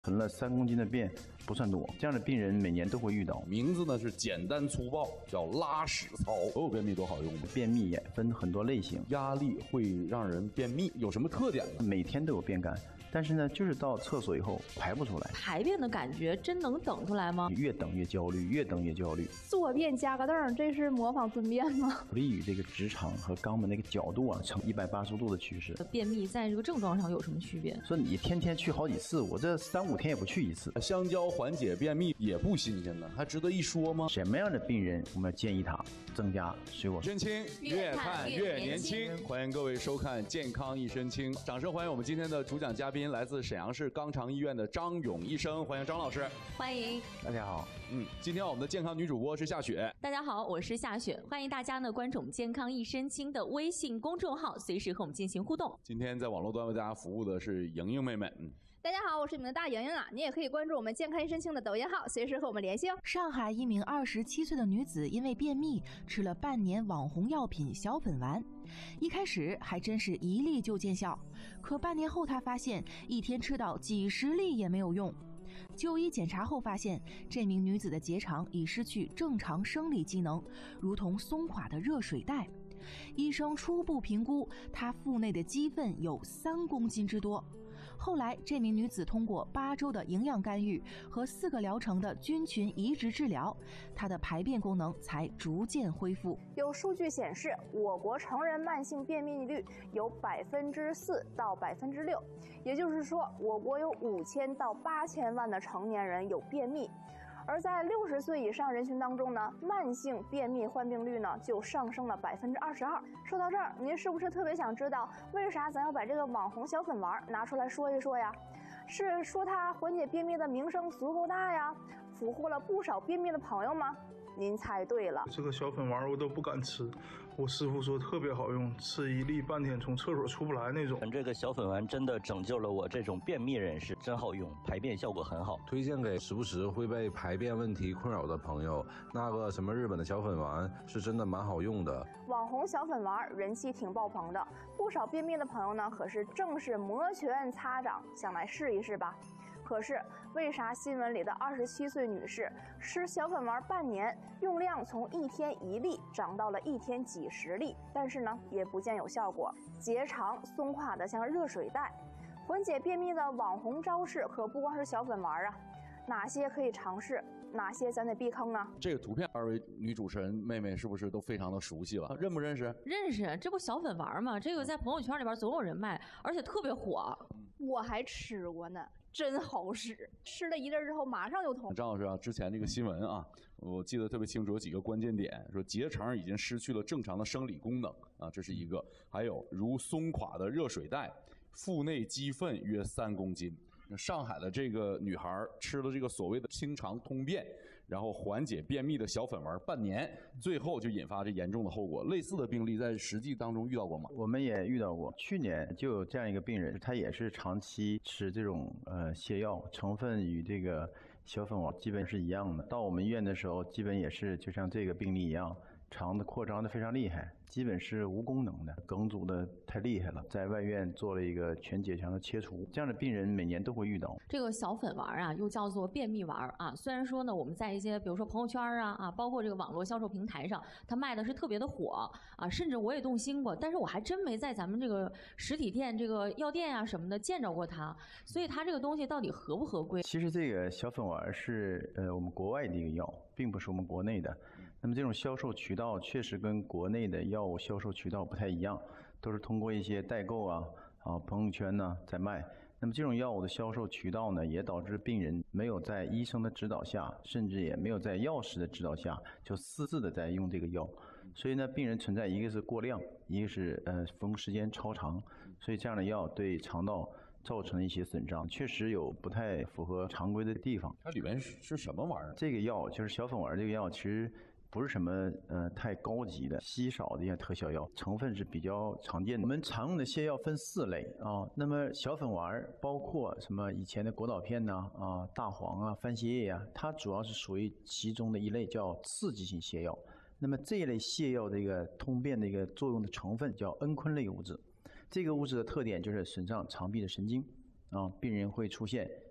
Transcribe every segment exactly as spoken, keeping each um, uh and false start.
囤了三公斤的便不算多，这样的病人每年都会遇到。 名字呢是简单粗暴，叫拉屎操。所有便秘都好用的。 便秘也分很多类型， 压力会让人便秘，有什么特点呢？ 每天都有便干，但是呢，就是到厕所以后排不出来。 排便的感觉真能等出来吗？ 越等越焦虑，越等越焦虑。 坐便加个凳，这是模仿蹲便吗？ 不利于这个直肠和肛门那个角度啊，呈一百八十度的趋势。 便秘在这个症状上有什么区别？ 说你天天去好几次，我这三五天也不去一次。 香蕉缓解便秘也不新鲜呢，还值得一说吗？ 什么样的病人我们要建议他增加水果？ 身轻越看越年轻，欢迎各位收看《健康一身轻》，掌声欢迎我们今天的主讲嘉宾，来自沈阳市肛肠医院的张勇医生，欢迎张老师。 欢迎大家好。 嗯，今天我们的健康女主播是夏雪。 大家好，我是夏雪，欢迎大家呢关注我们健康一身轻的微信公众号，随时和我们进行互动。 今天在网络端为大家服务的是莹莹妹妹。嗯， 大家好，我是你们的大莹莹啊，你也可以关注我们健康一身轻的抖音号，随时和我们联系哦。 上海一名二十七岁的女子因为便秘吃了半年网红药品小粉丸，一开始还真是一粒就见效，可半年后她发现一天吃到几十粒也没有用。就医检查后发现，这名女子的结肠已失去正常生理机能，如同松垮的热水袋。医生初步评估，她腹内的积粪有三公斤之多。后来，这名女子通过八周的营养干预和四个疗程的菌群移植治疗，她的排便功能才逐渐恢复。 有数据显示，我国成人慢性便秘率有百分之四到百分之六，也就是说，我国有五千到八千万的成年人有便秘。而在六十岁以上人群当中呢，慢性便秘患病率呢就上升了百分之二十二。说到这儿，您是不是特别想知道为啥咱要把这个网红小粉丸拿出来说一说呀？是说它缓解便秘的名声足够大呀，俘获了不少便秘的朋友吗？您猜对了， 这个小粉丸我都不敢吃，我师傅说特别好用，吃一粒半天从厕所出不来那种。 这个小粉丸真的拯救了我这种便秘人士，真好用，排便效果很好， 推荐给时不时会被排便问题困扰的朋友。那个什么日本的小粉丸是真的蛮好用的， 网红小粉丸人气挺爆棚的，不少便秘的朋友呢可是正是摩拳擦掌，想来试一试吧。可是，为啥新闻里的二十七岁女士吃小粉丸半年，用量从一天一粒涨到了一天几十粒，但是呢，也不见有效果，结肠松垮的像热水袋。缓解便秘的网红招式可不光是小粉丸啊，哪些可以尝试？哪些咱得避坑啊？ 这个图片，二位女主持人妹妹是不是都非常的熟悉了？认不认识？ 认识，这不小粉丸吗？这个在朋友圈里边总有人卖，而且特别火。 我还吃过呢，真好使，吃了一阵之后马上就通。 张老师啊，之前这个新闻啊，我记得特别清楚，有几个关键点，说结肠已经失去了正常的生理功能啊，这是一个；还有如松垮的热水袋，腹内积粪约三公斤。上海的这个女孩吃了这个所谓的清肠通便，然后缓解便秘的小粉丸半年，最后就引发这严重的后果。类似的病例在实际当中遇到过吗？ 我们也遇到过，去年就有这样一个病人，他也是长期吃这种呃泻药，成分与这个小粉丸基本是一样的。到我们医院的时候，基本也是就像这个病例一样，肠子扩张的非常厉害，基本是无功能的，梗阻的太厉害了，在外院做了一个全结肠的切除。这样的病人每年都会遇到。 这个小粉丸啊，又叫做便秘丸啊。虽然说呢，我们在一些比如说朋友圈啊啊，包括这个网络销售平台上，它卖的是特别的火啊，甚至我也动心过，但是我还真没在咱们这个实体店、这个药店啊什么的见着过它。所以它这个东西到底合不合规？ 其实这个小粉丸是呃我们国外的一个药，并不是我们国内的。那么这种销售渠道确实跟国内的药物销售渠道不太一样，都是通过一些代购啊啊朋友圈呢在卖。那么这种药物的销售渠道呢，也导致病人没有在医生的指导下，甚至也没有在药师的指导下，就私自的在用这个药。所以呢，病人存在一个是过量，一个是呃服用时间超长，所以这样的药对肠道造成了一些损伤，确实有不太符合常规的地方。 它里面是什么玩意儿？ 这个药就是小粉丸，这个药其实不是什么呃太高级的稀少的一些特效药，成分是比较常见的。我们常用的泻药分四类啊，那么小粉丸包括什么以前的果导片呐啊、大黄啊、番泻叶呀、啊，它主要是属于其中的一类叫刺激性泻药。那么这一类泻药的一个通便的一个作用的成分叫蒽醌类物质，这个物质的特点就是损伤肠壁的神经啊，病人会出现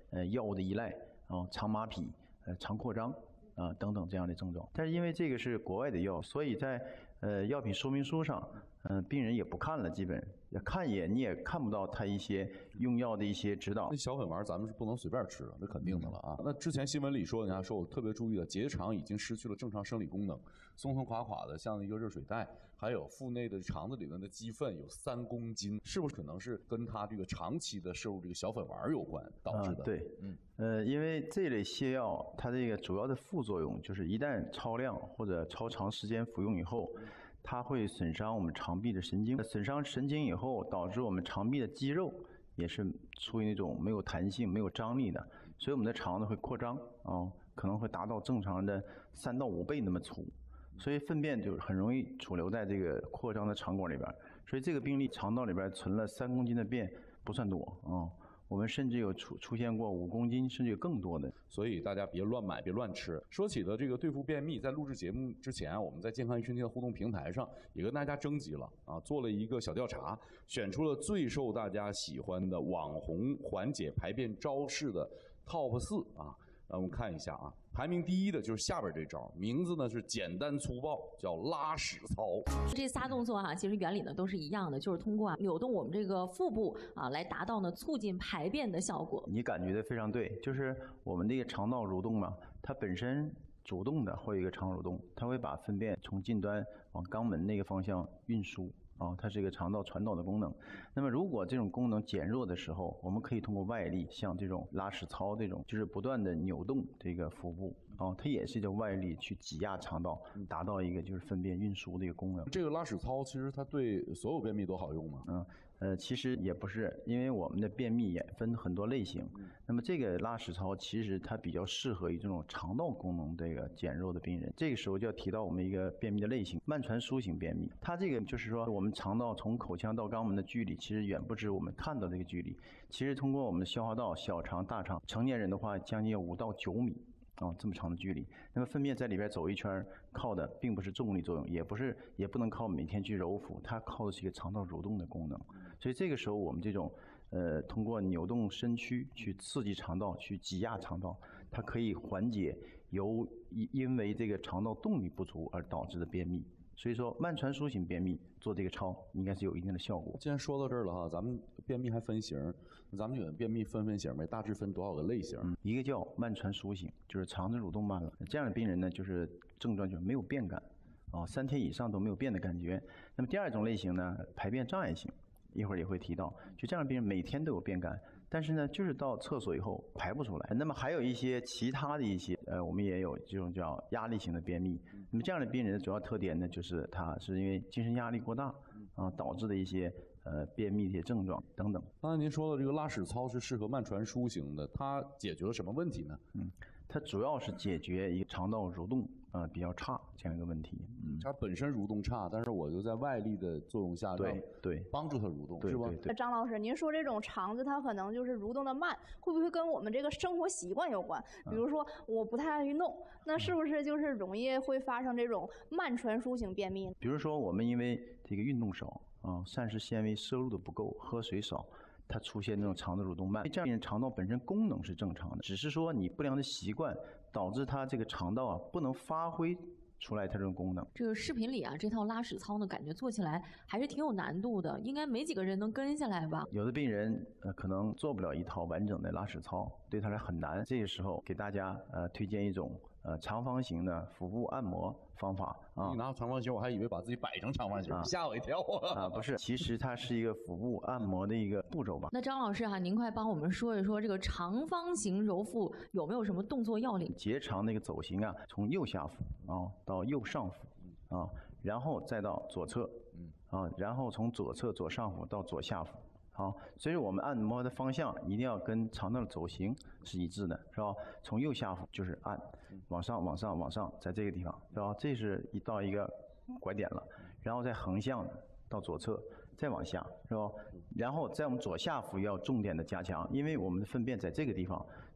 呃药物的依赖啊、肠麻痹、呃肠扩张啊等等这样的症状。但是因为这个是国外的药，所以在呃药品说明书上，嗯、呃，病人也不看了，基本看一眼你也看不到他一些用药的一些指导。 那小粉丸咱们是不能随便吃的，这肯定的了啊。那之前新闻里说，人家说我特别注意了，结肠已经失去了正常生理功能，松松垮垮的，像一个热水袋，还有腹内的肠子里面的积粪有三公斤，是不是可能是跟他这个长期的摄入这个小粉丸有关导致的？ 啊、对，嗯，呃，因为这类泻药它这个主要的副作用就是一旦超量或者超长时间服用以后，它会损伤我们肠壁的神经，损伤神经以后，导致我们肠壁的肌肉也是处于那种没有弹性、没有张力的，所以我们的肠子会扩张啊、哦，可能会达到正常的三到五倍那么粗，所以粪便就很容易储留在这个扩张的肠管里边，所以这个病例肠道里边存了三公斤的便不算多啊。哦，我们甚至有出出现过五公斤甚至有更多的， 所以大家别乱买，别乱吃。说起了这个对付便秘，在录制节目之前，我们在健康一春天的互动平台上也跟大家征集了啊，做了一个小调查，选出了最受大家喜欢的网红缓解排便招式的 top 四啊。让我们看一下啊，排名第一的就是下边这招，名字呢是简单粗暴，叫拉屎操。 这仨动作啊，其实原理呢都是一样的，就是通过啊扭动我们这个腹部啊，来达到呢促进排便的效果。 你感觉的非常对，就是我们这个肠道蠕动嘛，它本身主动的会有一个肠蠕动，它会把粪便从近端往肛门那个方向运输。啊，它是一个肠道传导的功能。那么，如果这种功能减弱的时候，我们可以通过外力，像这种拉屎操这种，就是不断的扭动这个腹部，啊，它也是一种外力去挤压肠道，达到一个就是粪便运输的一个功能。 这个拉屎操其实它对所有便秘都好用吗？ 嗯。呃，其实也不是，因为我们的便秘也分很多类型。那么这个拉屎操其实它比较适合于这种肠道功能这个减弱的病人。这个时候就要提到我们一个便秘的类型——慢传输型便秘。它这个就是说，我们肠道从口腔到肛门的距离其实远不止我们看到这个距离。其实通过我们的消化道、小肠、大肠，成年人的话将近五到九米。啊、哦，这么长的距离，那么粪便在里边走一圈，靠的并不是重力作用，也不是，也不能靠每天去揉腹，它靠的是一个肠道蠕动的功能。所以这个时候，我们这种呃，通过扭动身躯去刺激肠道，去挤压肠道，它可以缓解由因为这个肠道动力不足而导致的便秘。所以说，慢传输型便秘做这个操应该是有一定的效果。 既然说到这儿了哈，咱们便秘还分型，咱们有便秘分分型呗，大致分多少个类型？ 嗯，一个叫慢传输型，就是肠子蠕动慢了，这样的病人呢，就是症状就是没有便感，啊、哦，三天以上都没有便的感觉。那么第二种类型呢，排便障碍型，一会儿也会提到，就这样的病人每天都有便感。但是呢，就是到厕所以后排不出来。那么还有一些其他的一些，呃，我们也有这种叫压力型的便秘。那么这样的病人的主要特点呢，就是他是因为精神压力过大啊导致的一些呃便秘的一些症状等等。 刚才您说的这个拉屎操是适合慢传输型的，它解决了什么问题呢？ 嗯，它主要是解决一个肠道蠕动啊、呃、比较差这样一个问题。 嗯，它本身蠕动差，但是我就在外力的作用下， 对对， 帮助它蠕动， 对是吧？ 对对。 张老师，您说这种肠子它可能就是蠕动的慢，会不会跟我们这个生活习惯有关？比如说我不太爱运动，那是不是就是容易会发生这种慢传输型便秘？ 比如说我们因为这个运动少啊，膳食纤维摄入的不够，喝水少。它出现那种肠子蠕动慢，这样肠道本身功能是正常的，只是说你不良的习惯导致它这个肠道啊不能发挥出来它这种功能。 这个视频里啊，这套拉屎操呢，感觉做起来还是挺有难度的，应该没几个人能跟下来吧？ 有的病人呃可能做不了一套完整的拉屎操，对他来很难。这个时候给大家呃推荐一种呃长方形的腹部按摩方法啊。 你拿长方形，我还以为把自己摆成长方形，啊、吓我一跳啊！ 啊，不是，其实它是一个腹部按摩的一个步骤吧。 那张老师哈、啊，您快帮我们说一说这个长方形揉腹有没有什么动作要领？ 结肠那个走形啊，从右下腹啊到右上腹啊，然后再到左侧啊，然后从左侧左上腹到左下腹。好，所以我们按摩的方向一定要跟肠道的走形是一致的，是吧？从右下腹就是按，往上、往上、往上，在这个地方，是吧？这是一到一个拐点了，然后再横向到左侧，再往下，是吧？然后在我们左下腹要重点的加强，因为我们的粪便在这个地方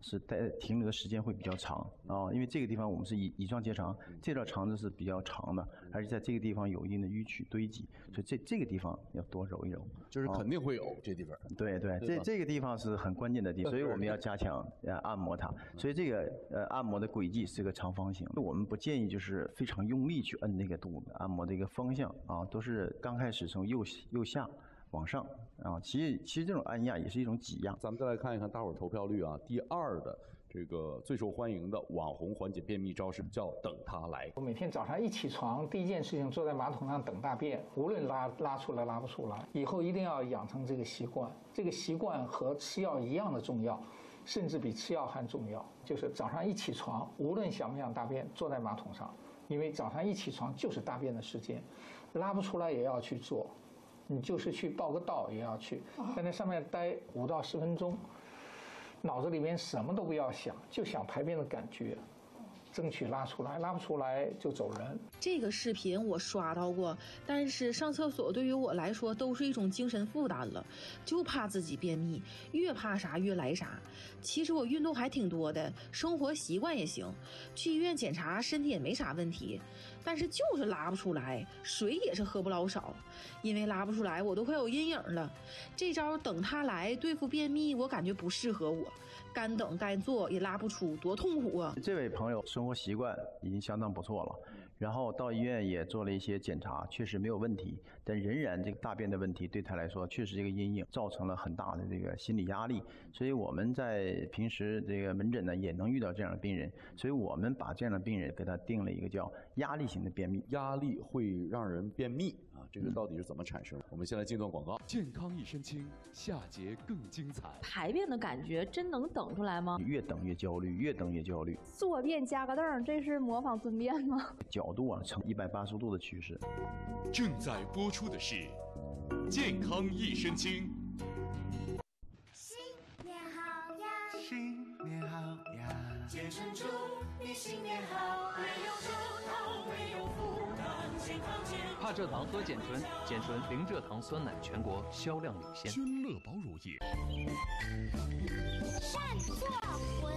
是待停留的时间会比较长啊，因为这个地方我们是乙乙状结肠，这条肠子是比较长的，而且在这个地方有一定的淤曲堆积，所以这这个地方要多揉一揉， 就是肯定会有这地方。 对对，这这个地方是很关键的地方，所以我们要加强呃按摩它。所以这个呃按摩的轨迹是个长方形，我们不建议就是非常用力去摁那个肚子，按摩的一个方向啊都是刚开始从右右下往上啊，其实其实这种按压也是一种挤压。 咱们再来看一看大伙儿投票率啊，第二的这个最受欢迎的网红缓解便秘招式叫等它来。 我每天早上一起床，第一件事情坐在马桶上等大便，无论拉拉出来拉不出来，以后一定要养成这个习惯。这个习惯和吃药一样的重要，甚至比吃药还重要。就是早上一起床，无论想不想大便，坐在马桶上，因为早上一起床就是大便的时间，拉不出来也要去做。你就是去报个到也要去，在那上面待五到十分钟，脑子里面什么都不要想，就想排便的感觉，争取拉出来，拉不出来就走人。 这个视频我刷到过，但是上厕所对于我来说都是一种精神负担了，就怕自己便秘，越怕啥越来啥。其实我运动还挺多的，生活习惯也行，去医院检查身体也没啥问题，但是就是拉不出来，水也是喝不老少，因为拉不出来我都快有阴影了。这招等它来对付便秘，我感觉不适合我，干等干做也拉不出，多痛苦啊！ 这位朋友生活习惯已经相当不错了，然后到医院也做了一些检查，确实没有问题，但仍然这个大便的问题对他来说确实是一个阴影，造成了很大的这个心理压力。所以我们在平时这个门诊呢也能遇到这样的病人，所以我们把这样的病人给他定了一个叫压力型的便秘。 压力会让人便秘啊，这个到底是怎么产生的？嗯、我们先来进段广告。 健康益生菌，下节更精彩。 排便的感觉真能等出来吗？ 越等越焦虑，越等越焦虑。 坐便加个凳，这是模仿蹲便吗？ 角度啊呈一百八十度的趋势。 正在播出的是健康益生菌。 新年好呀，新年好呀，健身祝你新年好，没有愁头，没有负担，健康健康。 帕蔗糖喝减醇，减醇零蔗糖酸奶全国销量领先。 君乐宝乳液。 善作魂。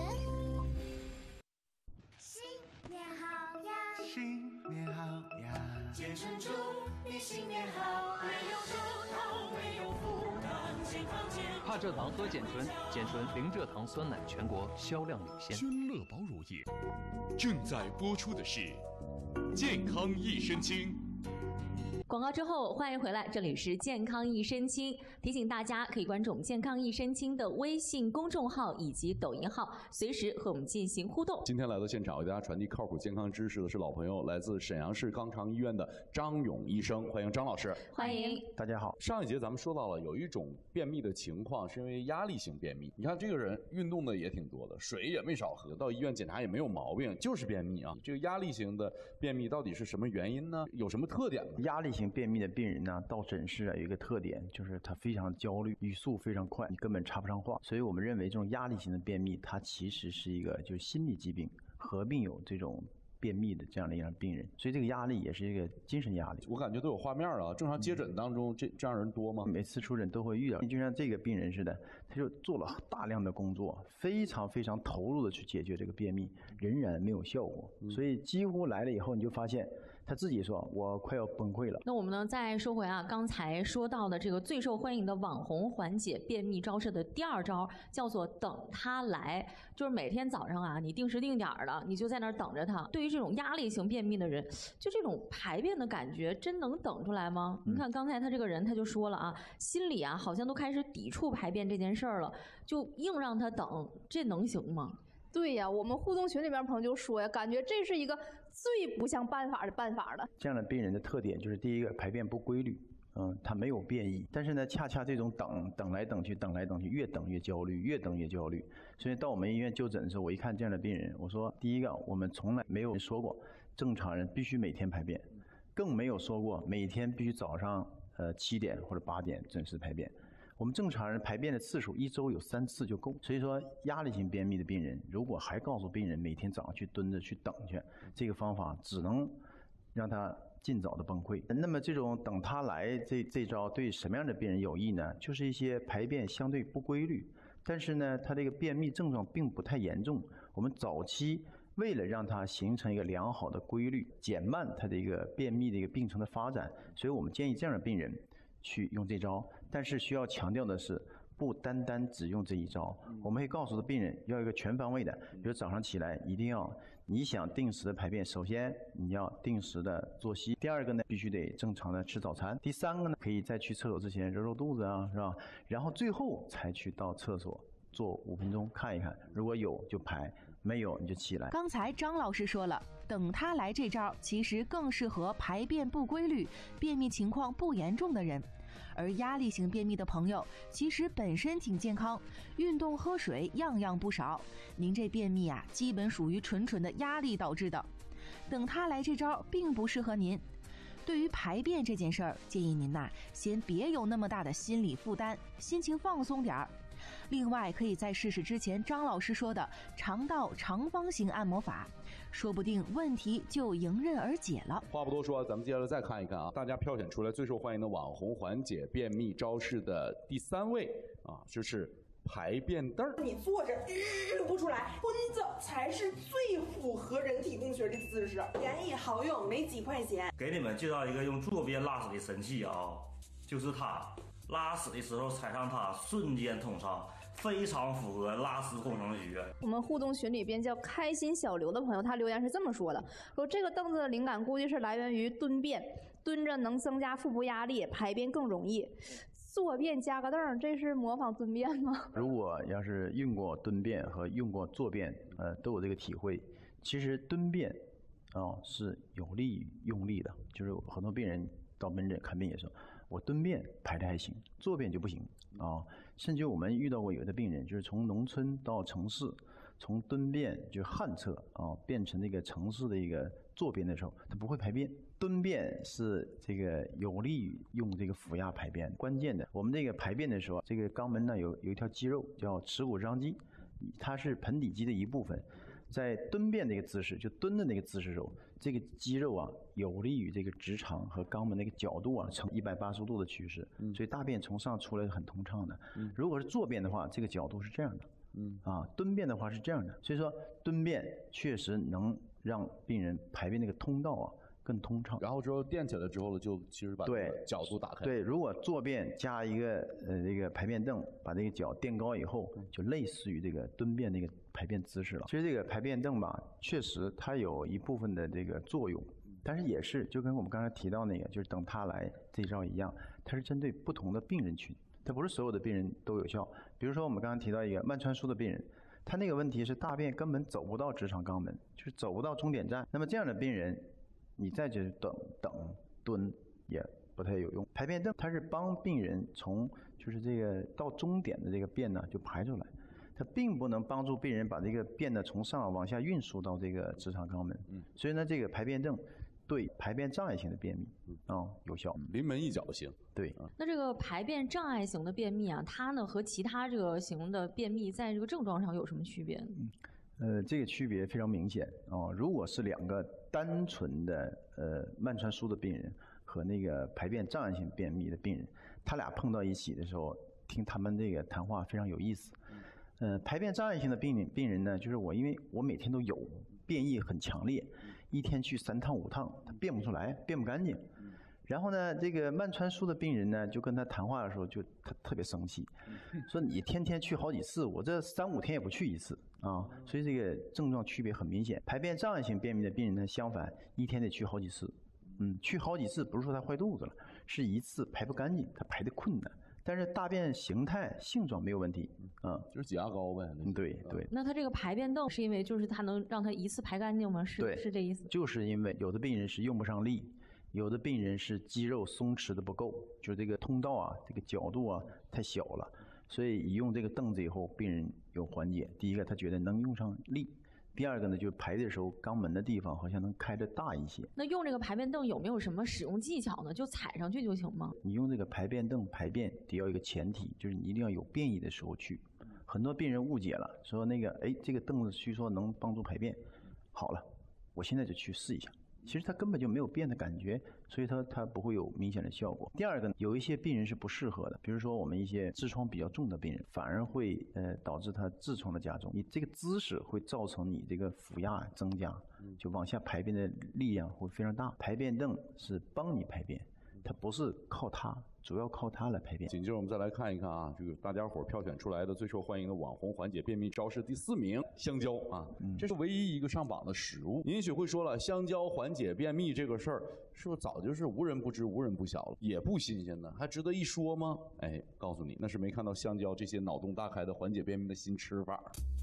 新年好呀，新年好呀，健身祝你新年好，没有愁头，没有负担，健康健康。 帕蔗糖喝减醇，减醇零蔗糖酸奶全国销量领先。 君乐宝乳液。正在播出的是健康益生菌。 广告之后，欢迎回来，这里是健康益生菌。提醒大家可以关注我们健康益生菌的微信公众号以及抖音号，随时和我们进行互动。 今天来到现场为大家传递靠谱健康知识的是老朋友，来自沈阳市肛肠医院的张勇医生，欢迎张老师。 欢迎， 大家好。 上一节咱们说到了有一种便秘的情况是因为压力性便秘，你看这个人运动的也挺多的，水也没少喝，到医院检查也没有毛病，就是便秘啊。这个压力型的便秘到底是什么原因呢？有什么特点呢？ 压力型便秘的病人呢，到诊室啊有一个特点，就是他非常焦虑，语速非常快，你根本插不上话。所以我们认为这种压力型的便秘，它其实是一个就是心理疾病合并有这种便秘的这样的一样病人，所以这个压力也是一个精神压力。 我感觉都有画面啊，正常接诊当中、嗯、这这样人多吗？ 每次出诊都会遇到，就像这个病人似的，他就做了大量的工作，非常非常投入的去解决这个便秘，仍然没有效果，嗯、所以几乎来了以后，你就发现。他自己说：“我快要崩溃了。” 那我们呢，再说回啊，刚才说到的这个最受欢迎的网红缓解便秘招式的第二招，叫做“等它来”，就是每天早上啊，你定时定点的，你就在那儿等着它。对于这种压力型便秘的人，就这种排便的感觉，真能等出来吗？嗯、你看刚才他这个人他就说了啊，心里啊好像都开始抵触排便这件事儿了，就硬让他等，这能行吗？ 对呀，我们互动群里边朋友就说呀，感觉这是一个最不像办法的办法了。 这样的病人的特点就是第一个排便不规律，嗯，他没有便意，但是呢，恰恰这种等等来等去，等来等去，越等越焦虑，越等越焦虑。所以到我们医院就诊的时候，我一看这样的病人，我说第一个，我们从来没有说过正常人必须每天排便，更没有说过每天必须早上呃七点或者八点准时排便。我们正常人排便的次数一周有三次就够，所以说压力型便秘的病人，如果还告诉病人每天早上去蹲着去等去，这个方法只能让他尽早的崩溃。那么这种等他来这这招对什么样的病人有益呢？就是一些排便相对不规律、 但是呢，他这个便秘症状并不太严重。我们早期为了让它形成一个良好的规律，减慢它的一个便秘的一个病程的发展，所以我们建议这样的病人去用这招。但是需要强调的是，不单单只用这一招，我们会告诉病人要一个全方位的，比如早上起来一定要，你想定时的排便，首先你要定时的作息，第二个呢必须得正常的吃早餐，第三个呢可以在去厕所之前揉揉肚子啊，是吧？然后最后才去到厕所做五分钟看一看，如果有就排，没有你就起来。 刚才张老师说了，等他来这招其实更适合排便不规律、便秘情况不严重的人。而压力型便秘的朋友其实本身挺健康，运动喝水样样不少，您这便秘啊基本属于纯纯的压力导致的。等他来这招并不适合您。对于排便这件事儿，建议您呐、啊、先别有那么大的心理负担，心情放松点儿。另外可以再试试之前张老师说的肠道长方形按摩法，说不定问题就迎刃而解了。 话不多说，咱们接下来再看一看啊，大家票选出来最受欢迎的网红缓解便秘招式的第三位啊，就是排便凳儿。 你坐着吁不出来，蹲着才是最符合人体工学的姿势，便宜好用，没几块钱。 给你们介绍一个用坐便拉屎的神器啊，就是它。拉屎的时候踩上它，瞬间通畅，非常符合拉屎工程学。 我们互动群里边叫开心小刘的朋友，他留言是这么说的：说这个凳子的灵感估计是来源于蹲便，蹲着能增加腹部压力，排便更容易。坐便加个凳，这是模仿蹲便吗？ 如果要是用过蹲便和用过坐便，呃，都有这个体会。其实蹲便啊、哦、是有利于用力的，就是很多病人到门诊看病也说。我蹲便排得还行，坐便就不行啊。甚至我们遇到过有的病人，就是从农村到城市，从蹲便就旱厕啊，变成这个城市的一个坐便的时候，他不会排便。蹲便是这个有利于用这个腹压排便，关键的。我们这个排便的时候，这个肛门呢有有一条肌肉叫耻骨张肌，它是盆底肌的一部分。在蹲便那个姿势，就蹲的那个姿势时候，这个肌肉啊有利于这个直肠和肛门那个角度啊呈一百八十度的趋势，嗯、所以大便从上出来是很通畅的。嗯、如果是坐便的话，这个角度是这样的，嗯啊，蹲便的话是这样的。所以说蹲便确实能让病人排便那个通道啊更通畅。 然后之后垫起来之后呢，就其实把对角度打开。 对，如果坐便加一个呃这个排便凳，把这个脚垫高以后，就类似于这个蹲便那个排便姿势了。其实这个排便凳吧，确实它有一部分的这个作用，但是也是就跟我们刚才提到那个，就是等他来这一招一样，它是针对不同的病人群，它不是所有的病人都有效。比如说我们刚刚提到一个慢穿书的病人，他那个问题是大便根本走不到直肠肛门，就是走不到终点站。那么这样的病人，你再去等等蹲也不太有用。排便凳它是帮病人从就是这个到终点的这个便呢就排出来，它并不能帮助病人把这个便呢从上往下运输到这个直肠肛门。嗯，所以呢，这个排便凳对排便障碍型的便秘啊、哦、有效， 临门一脚行。 对。 那这个排便障碍型的便秘啊，它呢和其他这个型的便秘在这个症状上有什么区别？ 嗯。呃，这个区别非常明显啊、哦！如果是两个单纯的呃慢穿书的病人和那个排便障碍性便秘的病人，他俩碰到一起的时候，听他们这个谈话非常有意思。呃，排便障碍性的病人病人呢，就是我因为我每天都有便意很强烈，一天去三趟五趟，他便不出来，便不干净。然后呢，这个慢穿书的病人呢，就跟他谈话的时候，就他特别生气，说你天天去好几次，我这三五天也不去一次啊，所以这个症状区别很明显。排便障碍性便秘的病人呢，相反，一天得去好几次，嗯，去好几次不是说他坏肚子了，是一次排不干净，他排的困难。但是大便形态性状没有问题，啊， 就是挤压高呗。 嗯，对对。 那他这个排便凳是因为就是它能让他一次排干净吗？是对， 是这意思？ 就是因为有的病人是用不上力。有的病人是肌肉松弛的不够，就是这个通道啊，这个角度啊太小了，所以一用这个凳子以后，病人有缓解。第一个，他觉得能用上力；第二个呢，就是排的时候肛门的地方好像能开得大一些。 那用这个排便凳有没有什么使用技巧呢？就踩上去就行吗？ 你用这个排便凳排便得要一个前提，就是你一定要有便意的时候去。很多病人误解了，说那个哎，这个凳子据说能帮助排便，好了，我现在就去试一下。 其实它根本就没有变的感觉，所以它它不会有明显的效果。第二个，有一些病人是不适合的，比如说我们一些痔疮比较重的病人，反而会呃导致他痔疮的加重。你这个姿势会造成你这个腹压增加，就往下排便的力量会非常大。排便凳是帮你排便，它不是靠它。主要靠它来排便。 紧接着我们再来看一看啊，这个大家伙票选出来的最受欢迎的网红缓解便秘招式第四名，香蕉啊，嗯、这是唯一一个上榜的食物。您许会说了，香蕉缓解便秘这个事儿，是不是早就是无人不知、无人不晓了，也不新鲜呢？还值得一说吗？哎，告诉你，那是没看到香蕉这些脑洞大开的缓解便秘的新吃法。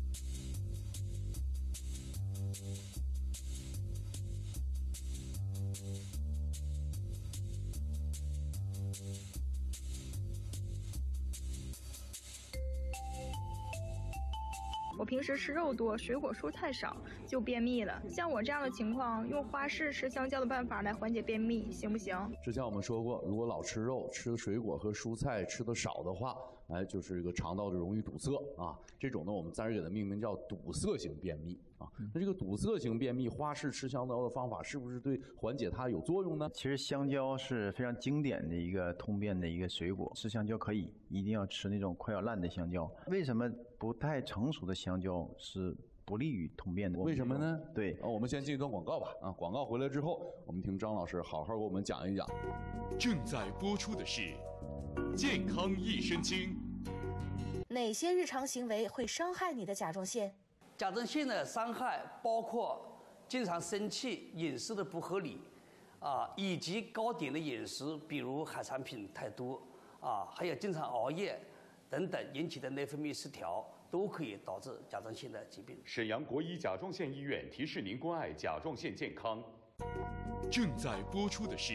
我平时吃肉多，水果蔬菜少，就便秘了。像我这样的情况，用花式吃香蕉的办法来缓解便秘，行不行？ 之前我们说过，如果老吃肉、吃的水果和蔬菜吃的少的话，哎，就是这个肠道就容易堵塞啊。这种呢，我们暂时给它命名叫堵塞型便秘啊。那这个堵塞型便秘，花式吃香蕉的方法是不是对缓解它有作用呢？ 其实香蕉是非常经典的一个通便的一个水果，吃香蕉可以，一定要吃那种快要烂的香蕉。为什么不太成熟的香蕉是不利于通便的？ 为什么呢？ 对， 啊，我们先进一段广告吧。啊，广告回来之后，我们听张老师好好给我们讲一讲。 正在播出的是《健康益生菌》。 哪些日常行为会伤害你的甲状腺？ 甲状腺的伤害包括经常生气、饮食的不合理，啊，以及高碘的饮食，比如海产品太多，啊，还有经常熬夜等等引起的内分泌失调，都可以导致甲状腺的疾病。 沈阳国医甲状腺医院提示您关爱甲状腺健康。正在播出的是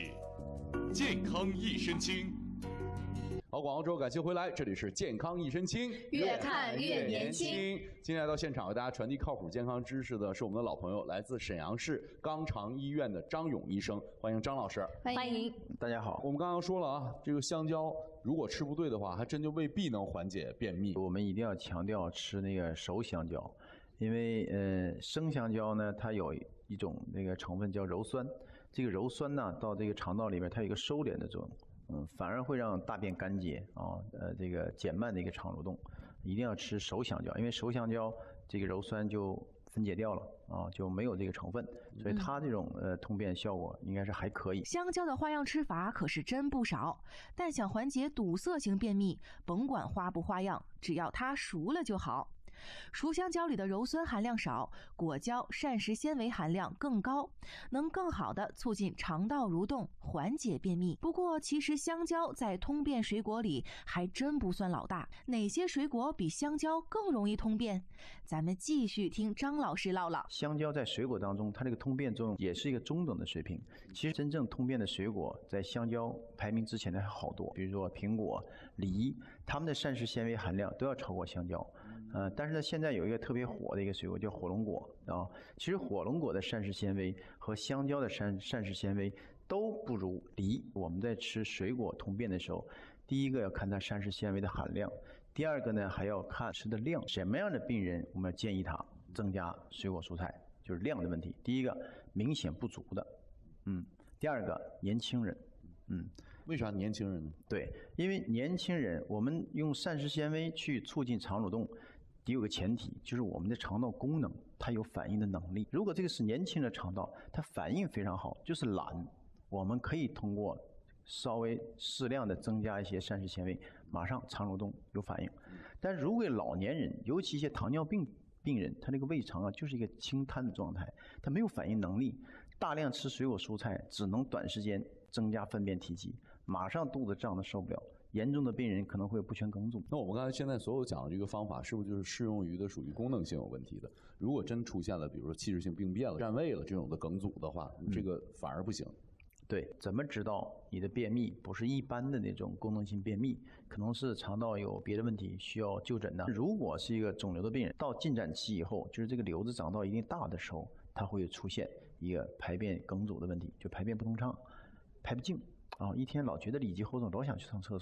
《健康益生菌》。 好，广告之后感谢回来，这里是健康益生菌， 越看越年轻。 今天来到现场为大家传递靠谱健康知识的是我们的老朋友，来自沈阳市肛肠医院的张勇医生，欢迎张老师。 欢迎， 大家好。 我们刚刚说了啊，这个香蕉如果吃不对的话，还真就未必能缓解便秘。 我们一定要强调吃那个熟香蕉，因为呃生香蕉呢，它有一种那个成分叫鞣酸，这个鞣酸呢到这个肠道里面，它有一个收敛的作用。嗯，反而会让大便干结啊，呃，这个减慢的一个肠蠕动，一定要吃熟香蕉，因为熟香蕉这个鞣酸就分解掉了啊，就没有这个成分，所以它这种呃通便效果应该是还可以。 香蕉的花样吃法可是真不少，但想缓解堵塞型便秘，甭管花不花样，只要它熟了就好。熟香蕉里的鞣酸含量少，果胶膳食纤维含量更高，能更好地促进肠道蠕动，缓解便秘。不过其实香蕉在通便水果里还真不算老大，哪些水果比香蕉更容易通便？咱们继续听张老师唠唠。 香蕉在水果当中，它这个通便作用也是一个中等的水平。其实真正通便的水果在香蕉排名之前的还好多，比如说苹果、梨，它们的膳食纤维含量都要超过香蕉。呃，但是呢，现在有一个特别火的一个水果叫火龙果啊。其实火龙果的膳食纤维和香蕉的膳膳食纤维都不如梨。我们在吃水果通便的时候，第一个要看它膳食纤维的含量，第二个呢还要看吃的量。什么样的病人我们要建议他增加水果蔬菜，就是量的问题。第一个明显不足的，嗯，第二个年轻人，嗯。 为啥年轻人呢？ 对，因为年轻人我们用膳食纤维去促进肠蠕动，得有个前提，就是我们的肠道功能它有反应的能力。如果这个是年轻的肠道，它反应非常好，就是懒，我们可以通过稍微适量的增加一些膳食纤维，马上肠蠕动有反应。但如果老年人，尤其一些糖尿病病人，他那个胃肠啊就是一个清瘫的状态，他没有反应能力，大量吃水果蔬菜只能短时间增加粪便体积，马上肚子胀得受不了。严重的病人可能会有不全梗阻。 那我们刚才现在所有讲的这个方法，是不是就是适用于的属于功能性有问题的？如果真出现了，比如说器质性病变了、占位了这种的梗阻的话，这个反而不行。 对，怎么知道你的便秘不是一般的那种功能性便秘，可能是肠道有别的问题需要就诊呢？如果是一个肿瘤的病人，到进展期以后，就是这个瘤子长到一定大的时候，它会出现一个排便梗阻的问题，就排便不通畅、排不净啊，一天老觉得里急后重，老想去上厕所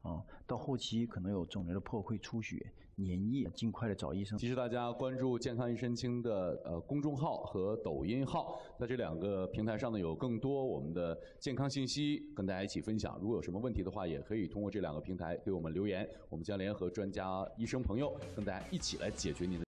啊，到后期可能有肿瘤的破溃、出血、粘液，尽快的找医生。 提示大家关注健康益生菌的呃公众号和抖音号，在这两个平台上呢有更多我们的健康信息跟大家一起分享。如果有什么问题的话，也可以通过这两个平台给我们留言，我们将联合专家、医生朋友跟大家一起来解决您的。